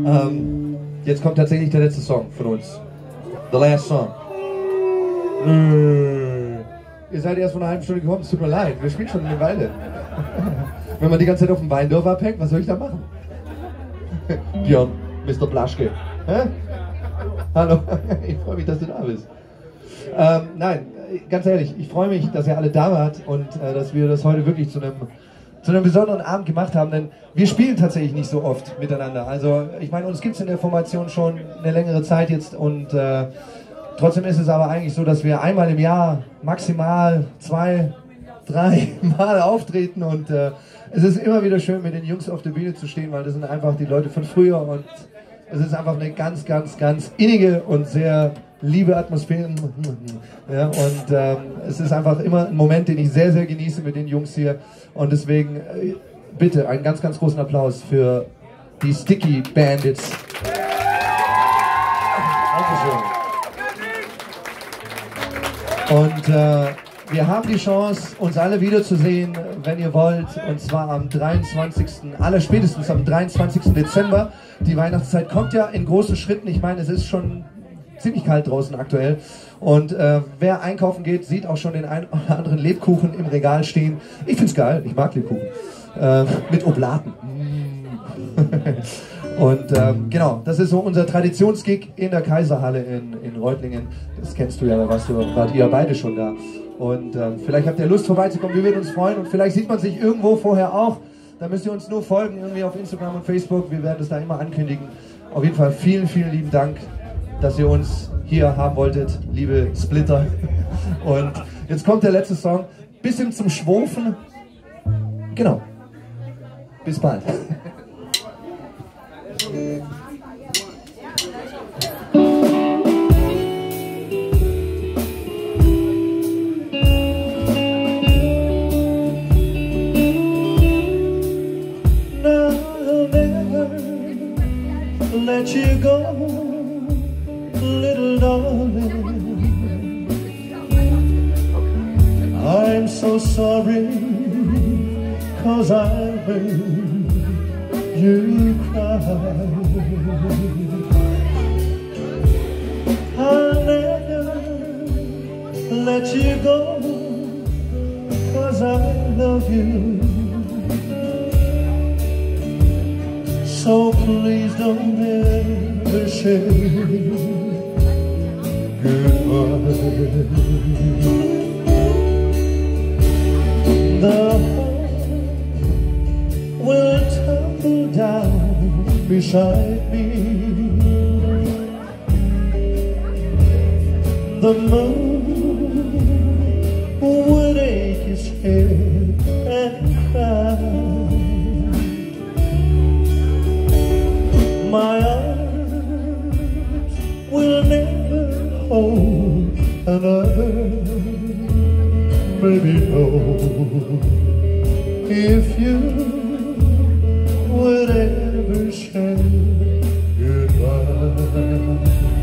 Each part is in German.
Jetzt kommt tatsächlich der letzte Song von uns. The last song. Ihr seid erst von einer halben Stunde gekommen, es tut mir leid, wir spielen schon eine Weile. Wenn man die ganze Zeit auf dem Weindorf abhängt, was soll ich da machen? Björn, Mr. Blaschke. Hä? Hallo, ich freue mich, dass du da bist. Nein, ganz ehrlich, ich freue mich, dass ihr alle da wart und dass wir das heute wirklich zu einem besonderen Abend gemacht haben, denn wir spielen tatsächlich nicht so oft miteinander. Also ich meine, uns gibt es in der Formation schon eine längere Zeit jetzt und trotzdem ist es aber eigentlich so, dass wir einmal im Jahr maximal 2, 3 Mal auftreten und es ist immer wieder schön, mit den Jungs auf der Bühne zu stehen, weil das sind einfach die Leute von früher und es ist einfach eine ganz, ganz, ganz innige und sehr liebe Atmosphäre. Ja, und es ist einfach immer ein Moment, den ich sehr, sehr genieße mit den Jungs hier und deswegen bitte einen ganz, ganz großen Applaus für die Sticky Bandits. Und wir haben die Chance, uns alle wiederzusehen, wenn ihr wollt, und zwar am 23., allerspätestens am 23. Dezember. Die Weihnachtszeit kommt ja in großen Schritten. Ich meine, es ist schon ziemlich kalt draußen aktuell. Und wer einkaufen geht, sieht auch schon den einen oder anderen Lebkuchen im Regal stehen. Ich find's geil, ich mag Lebkuchen. Mit Oblaten. Und genau, das ist so unser Traditionsgig in der Kaiserhalle in Reutlingen. Das kennst du ja, da wart ihr beide schon da. Und vielleicht habt ihr Lust vorbeizukommen, wir würden uns freuen. Und vielleicht sieht man sich irgendwo vorher auch. Da müsst ihr uns nur folgen, irgendwie auf Instagram und Facebook. Wir werden es da immer ankündigen. Auf jeden Fall vielen, vielen lieben Dank, dass ihr uns hier haben wolltet, liebe Splitter. Und jetzt kommt der letzte Song. Bisschen zum Schwofen. Genau. Bis bald. Let you go, little darling. I'm so sorry, 'cause I made you cry. I'll never let you go, 'cause I love you. So please don't ever say goodbye. The heart will tumble down beside me. The moon would ache his head and cry. My arms will never hold another. Baby, no, if you would ever say goodbye.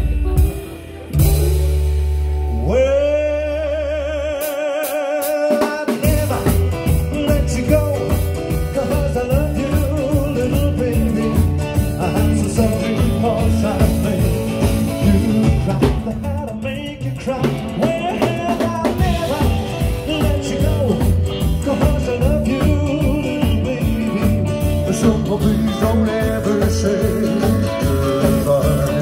Please don't ever say goodbye.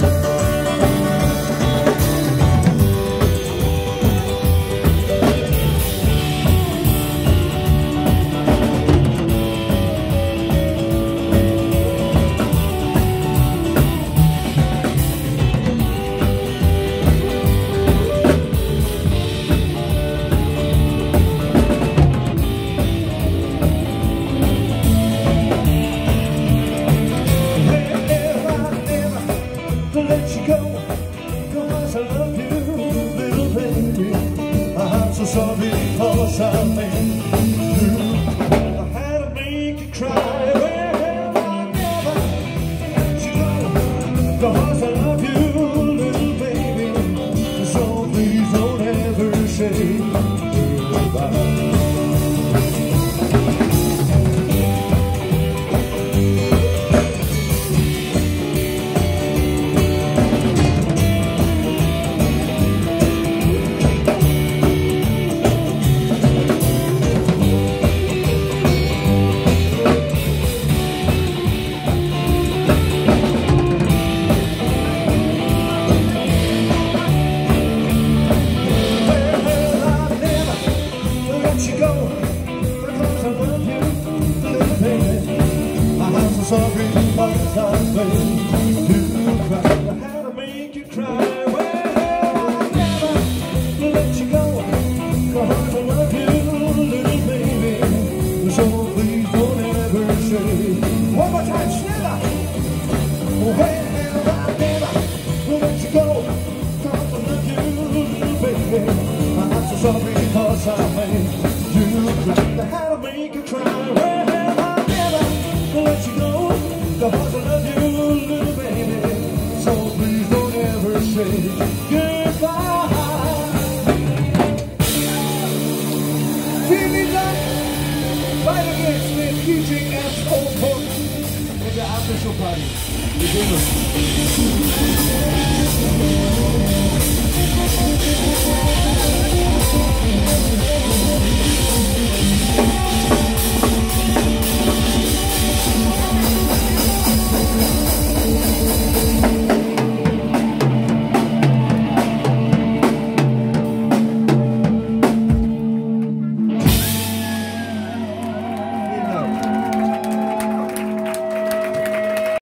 sorry because I made you cry. I had to make you cry. Well, I never let you go. 'Cause I love you, little baby. So please don't ever say. One more time, schneller. Well, I never let you go. 'Cause I love you, little baby. I'm so sorry because I made you cry. I had to make you cry. Well, I never let you go. 'Cause I love you, little baby. So please don't ever say goodbye. Vielen Dank. Weiter geht's mit DJ S.O. in der Aftershow-Party. Wir sehen uns.